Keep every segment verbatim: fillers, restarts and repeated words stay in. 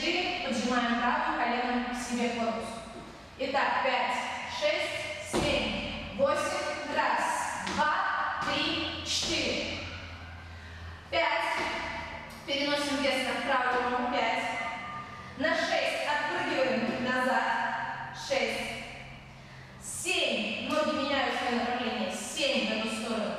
четыре. Поджимаем правым коленом к себе в корпус. Итак, пять, шесть, семь, восемь. Раз, два, три, четыре. Пять. Переносим вес на правую ногу. Пять. На шесть. Отпрыгиваем назад. Шесть. Семь. Ноги меняют свое направление. Семь в эту сторону.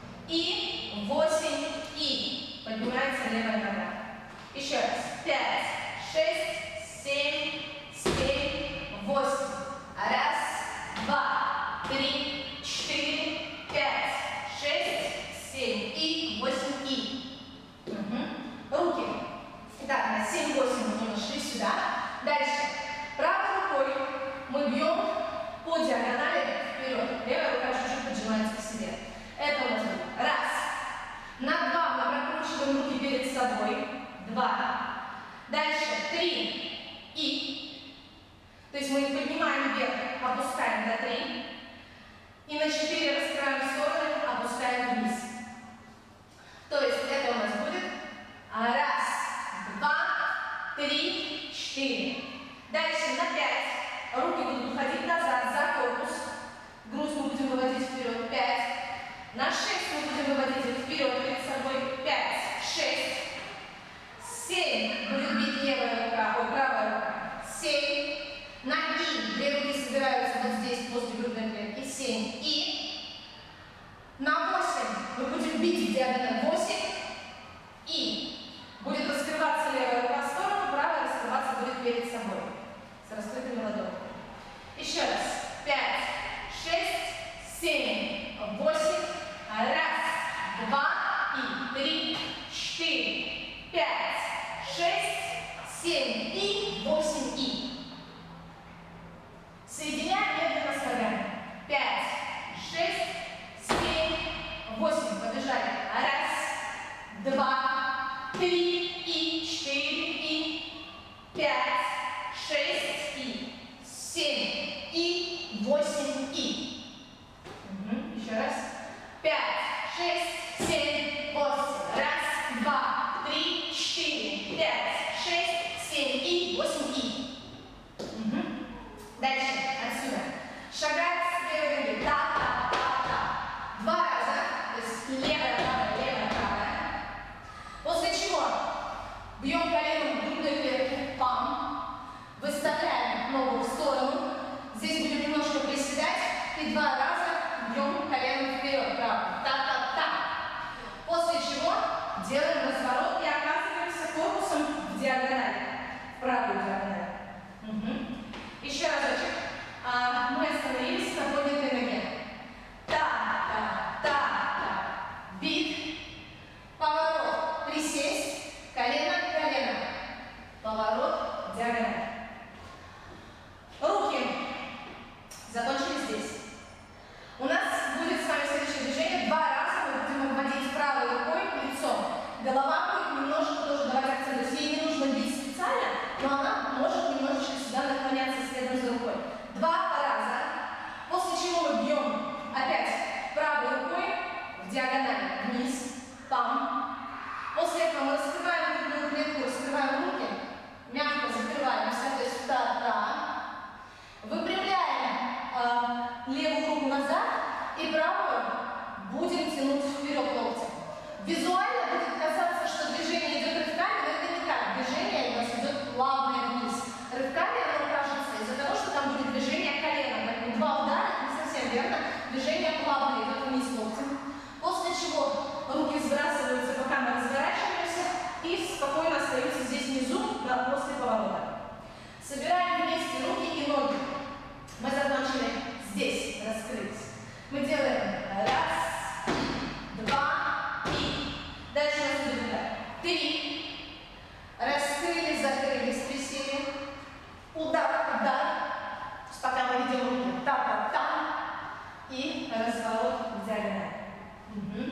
И восемь. И. Поднимается левая нога. Еще раз. Пять. Шесть. Семь. Семь. Восемь. Раз. Два. Три. Четыре. Пять. Шесть. Семь. И. Восемь. И. Угу. Руки. Итак, на семь восемь мы нашли сюда. Дальше. Правой рукой мы бьем по диагонали вперед. Левая рука чуть-чуть поджимается к себе. Это у нас будет раз. На два мы прокручиваем руки перед собой. Два. Дальше. Три. И. То есть мы поднимаем вверх, опускаем до три. И на четыре раскрываем в стороны, опускаем вниз. То есть это у нас будет раз, два, три, четыре. Дальше на пять. Руки будут уходить назад за корпус. Грудь мы будем выводить вперед. пять. На шесть мы будем выводить их вперед перед собой. пять, шесть. семь. Будет бить левая рука, ой, правая рука. семь. На И. Две руки собираются вот здесь, возле грудной клетки. семь. И. На восемь мы будем бить в диагональ. восемь. И. Будет раскрываться левая рука в сторону, правая раскрываться будет перед собой. С раскрытыми ладонями. Еще раз. пять, шесть, семь, восемь. Раз, два, и три, четыре, пять, шесть, семь и восемь и. Соединяем медленно с ногами. пять, шесть, семь, восемь. Побежали. Раз, два, три и четыре и пять, шесть и семь и восемь и. Угу. Еще раз. пять, шесть, семь, восемь. Раз, два, три, четыре, пять, шесть, семь и восемь и. Угу. Дальше. Отсюда. Шагать с левой ноги. Та-та-та-та. Два раза. То есть левая, правая, левая, правая. После чего бьем коленом в грудной клетке. Пам. Выставляем ногу в сторону. Здесь будем немножко приседать. И два раза бьем коленом вперед. Правда. Та-та-та. После чего делаем разворот и оказываемся корпусом в диагональ. В правую диагональ. Угу. Еще разочек. А, мы остановились на поднятой ноге. Та-та-та-та. Бит. Поворот. Присесть. Колено, колено. Поворот, диагональ. Руки. Закончили здесь. У нас будет с вами следующее движение. Два раза мы будем обводить правой рукой лицом. Голова будет немножко тоже давать акцент. То есть ей не нужно бить специально, но она может немножечко сюда наклоняться следом за рукой. Два раза. После чего мы бьем опять правой рукой в диагональ вниз. Пам. После этого мы раскрываем грудную клетку, раскрываем руки. Мягко закрываемся. То есть та-та. Выпрямляем э, левую руку назад и правую будем тянуть вперед локтем. Визуально будет казаться, что движение идет рывками, но это не так. Движение у нас идет плавное вниз. Рывками оно кажется из-за того, что там будет движение коленом. Поэтому два удара, это не совсем верно. Движение плавное идет вниз локтем. После чего руки сбрасываются, пока мы разворачиваемся, и спокойно остаются здесь внизу после поворота. Собираем вместе руки и ноги. Мы закончили здесь раскрыть. Мы делаем раз, два и. Дальше у нас будет три. Раскрыли, закрылись, присели. Удар, удар. Пока мы ведем руки та-та-та. И разворот в диагональ. Угу.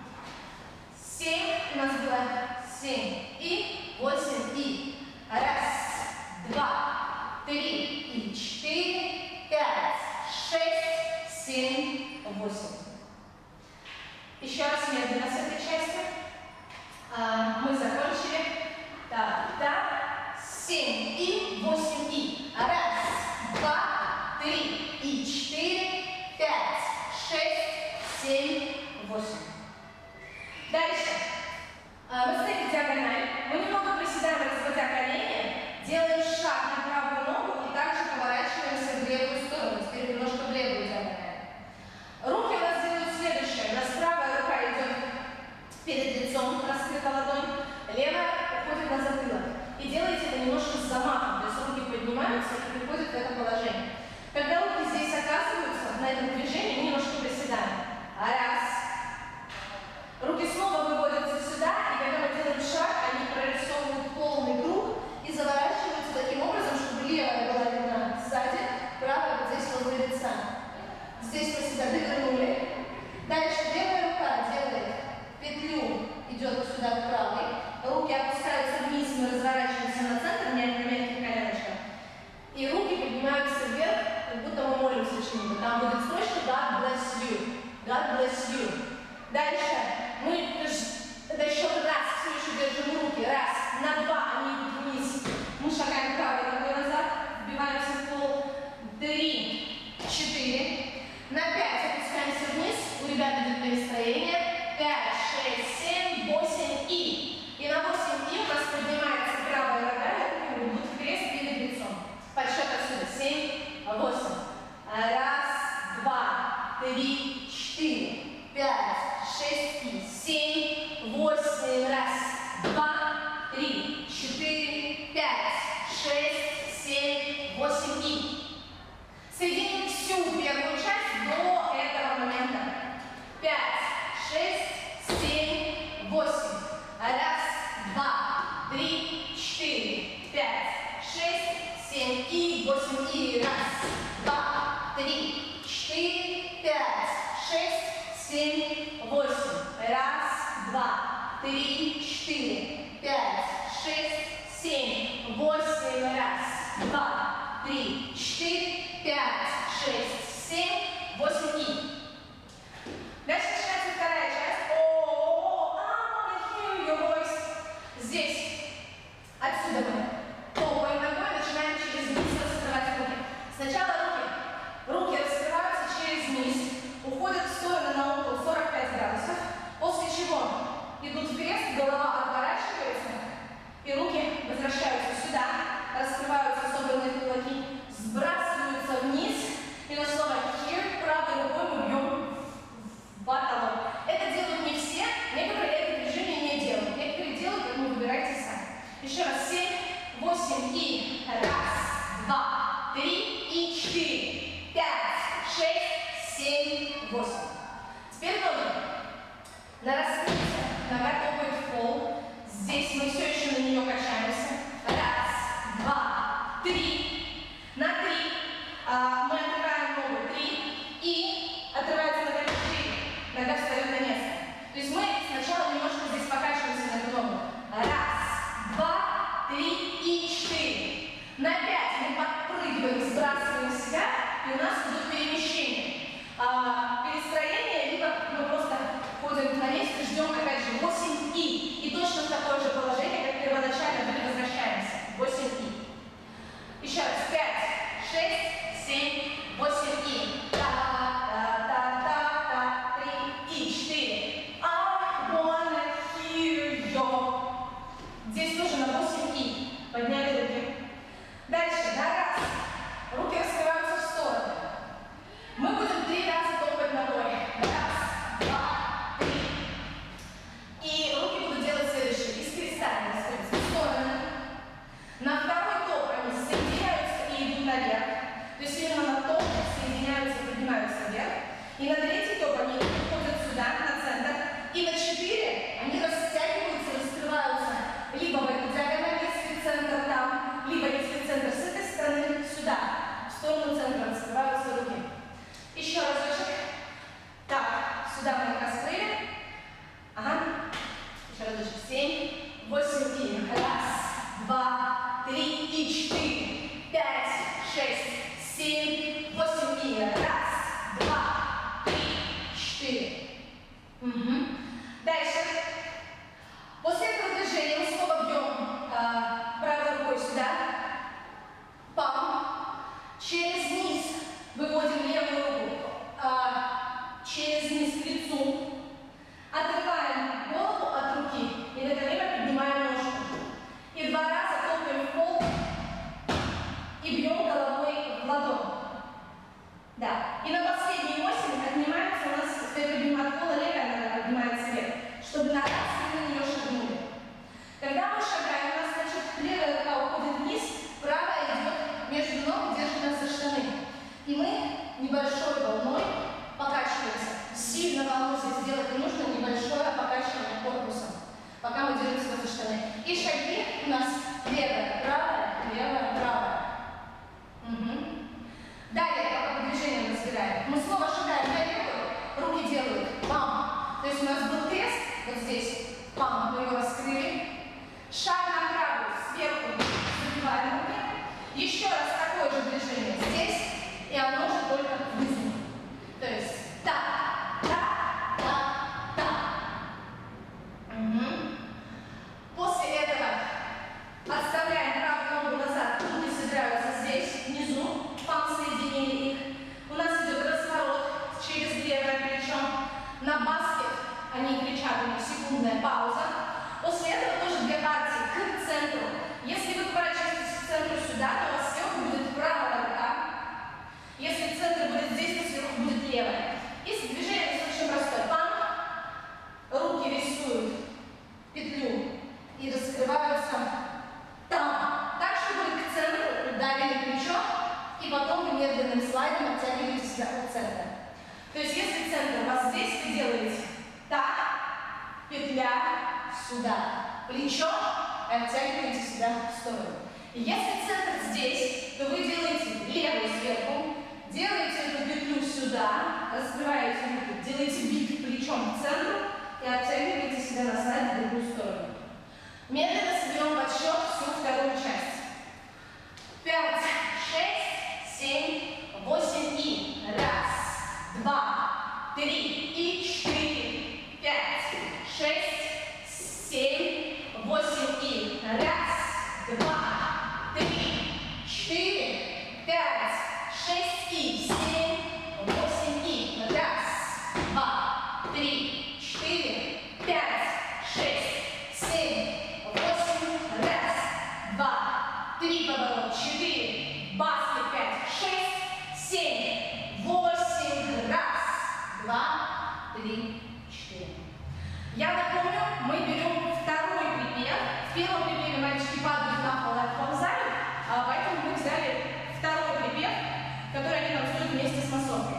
Семь. У нас было семь и восемь и. Раз, два, три и четыре, пять, шесть, семь, восемь. Еще раз медленно с этой части. А, мы закончили. Так, так. семь. семь, восемь. Дальше. Вы стоите диагональ. Мы немного приседаем, разводя колени. Делаем шаг на правую ногу и также поворачиваемся в левую сторону. Теперь немножко в левую диагональ. Руки у нас делают следующее. У нас правая рука идет перед лицом, раскрыта ладонь. Левая уходит на затылок. И делаете это немножко с замахом. То есть руки поднимаются и приходят в это положение. Когда руки здесь оказываются, на этом движении, мы немножко приседаем. Раз. Руки снова выводятся сюда, и когда мы делаем шаг, они прорисовывают полный круг и заворачиваются таким образом, чтобы левая была видна сзади, правая вот здесь возле лица. Здесь мы себя довернули. Дальше левая рука делает петлю, идет сюда в правый. Руки опускаются вниз, мы разворачиваемся на центр, на мягких коленочках. И руки поднимаются вверх, как будто мы молимся чему-то. Там будет строчка God bless you. God bless you. Дальше мы до счета раз все еще держим руки. Раз, на два они идут вниз. Мы шагаем правой ногой назад, вбиваемся в пол. Три, четыре. На пять опускаемся вниз. У ребят идет перестроение. Пять, шесть, семь, восемь и. И на восемь и у нас поднимается правая нога, и руки будут в крест перед лицом. Подсчет отсюда. Семь, восемь. Раз, два, три, четыре, пять, шесть и семь, восемь. Раз, два, три, четыре, пять, шесть, семь, восемь и. Соединим всю первую часть до этого момента. Пять, шесть, семь, восемь. Раз, два, три, четыре, пять, шесть, семь и восемь и. Раз, два, три, четыре, пять, шесть, семь, восемь. Раз, два, три, четыре, пять, шесть, семь, восемь. Раз, два, три, четыре, пять, шесть, семь, восемь и. Дальше начинается вторая часть. О, I wanna hear your voice. Здесь, отсюда мы топаем ногой, начинаем через низ раскрывать руки. Сначала руки. Руки раскрываются через низ, уходят в сторону на угол сорок пять градусов, после чего идут в крест, голова отворачивается, и руки возвращаются сюда, раскрываются собранные кулаки, сбрасываются вниз, и на слово here правой рукой мы бьем в потолок. Это делают не все, некоторые это движение не делают, некоторые делают, как вы выбираете сами. Еще раз, семь, восемь и раз, два, три и четыре, пять, шесть, семь, восемь. Теперь ноги. На раскрытие. Нога топает в пол. Здесь мы все еще на нее качаемся. Раз, два, три. На три. А, мы отрываем ногу. Три. И отрывается нога четыре. Нога встает на место. То есть мы сначала немножко здесь покачиваемся на эту ногу. Раз, два, три и четыре. На пять мы подпрыгиваем, сбрасываем себя, и у нас идут перемещения. А, перестроение, либо мы просто ходим на месте, ждем опять же восемь и. И точно в такое же положение, как первоначально, мы возвращаемся. восемь и. Еще раз. пять, шесть, семь, восемь и. Та-та-та-та-та. три и четыре. I wanna hear you. Здесь тоже на восемь и. Подняли руки. Дальше. На раз. Руки раскрываются в сторону. Мы будем три раза топать ногой. Раз, два, три. И руки будут делать следующее. Из креста они расходятся в стороны. На второй топ они соединяются и идут наверх. То есть именно на топ соединяются и поднимаются вверх. И на третий топ они уходят сюда, на центр. И на четыре они растягиваются, раскрываются либо в эту диагональ, если центр там, либо если центр с этой стороны, сюда. В сторону центра раскрываются руки. Еще разочек. Так, сюда мы их раскрыли. Ага. Еще разочек. Семь, восемь и. Раз, два, три и четыре. Пять, шесть, семь, восемь и. Раз, два, три, четыре. Угу. Дальше. После этого движения мы снова бьем а, правой рукой сюда. Пам. Через низ выводим левую руку. А, через низ к лицу. То есть у нас был тест, вот здесь, пам, мы его раскрыли. Шаг на правую, сверху забиваем руки. Еще раз такое же движение здесь, и оно уже только внизу. То есть так, так, так, так. Угу. После этого отставляем правую ногу назад, руки собираются здесь, внизу, пам, соединили их. У нас идет разворот через левое плечо. На баскет они кричат, у них секундная пауза. После этого тоже две партии к центру. Если вы поворачиваетесь к центру сюда, то у вас сверху будет правая рука. Если центр будет здесь, то сверху будет левая. И движение очень простое. Пам. Руки рисуют петлю и раскрываются там. Так, чтобы к центру давили плечо, и потом вы медленным слайдом оттягиваете себя от центра. То есть, если центр у вас здесь, вы делаете так, петля сюда, плечо, и оттягиваете себя в сторону. И если центр здесь, то вы делаете левую сверху, делаете эту петлю сюда, раскрываете руки, делаете бит плечом к центру и оттягиваете себя на слайд в другую сторону. Медленно соберем в отсчет всю вторую часть. Пять, шесть, семь, восемь и раз, два, три и четыре, пять, шесть, семь, восемь и раз, два, три, четыре, пять, шесть и семь, восемь и раз, два, три, четыре, пять, шесть, семь, восемь, раз, два, три, поворот, четыре, баскет, пять, шесть, семь, восемь, раз, два, три, четыре. Я напомню, мы берем второй припев. В первом припеве мальчики падают на пол и отползают, а поэтому мы взяли второй припев, который они танцуют вместе с массовкой.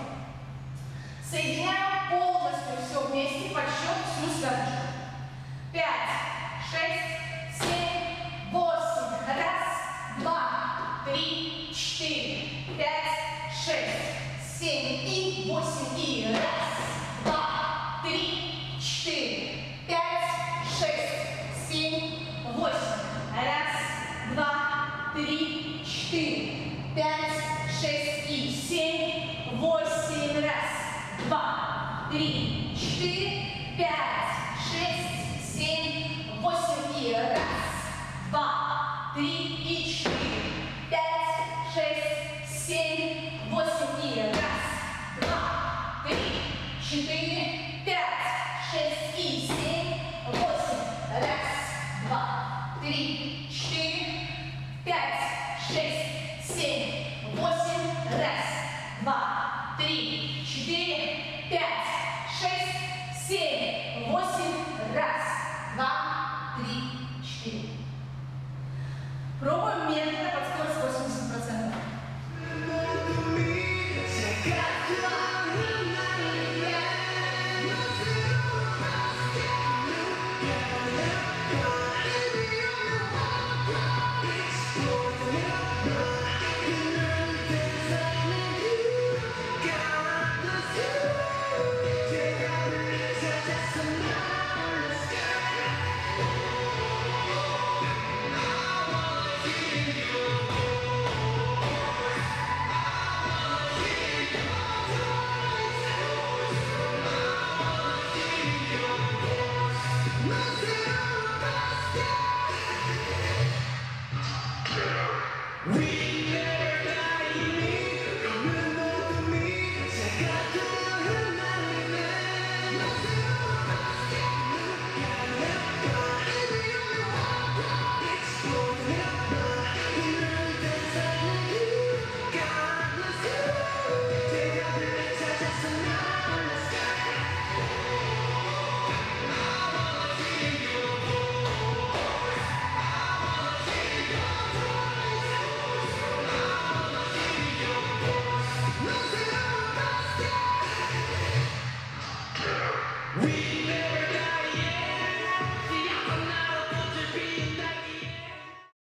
Соединяем полностью все вместе, под счет всю связочку. Пять, шесть, семь, восемь, раз, два, три, четыре, пять, шесть, семь и восемь и раз, два, три, четыре, пять, шесть, семь, восемь, раз, два, три, четыре, пять, шесть и семь, восемь, раз, два, три, четыре, пять, шесть, семь, восемь и раз, два, три и четыре, пять, шесть, семь, восемь и раз, два, три, четыре, пять, шесть и семь, восемь, раз, два, три, четыре, пять, шесть, семь, восемь, раз, два, три, четыре, пять, шесть, семь, восемь, раз, два, три, четыре. Пробуем медленно.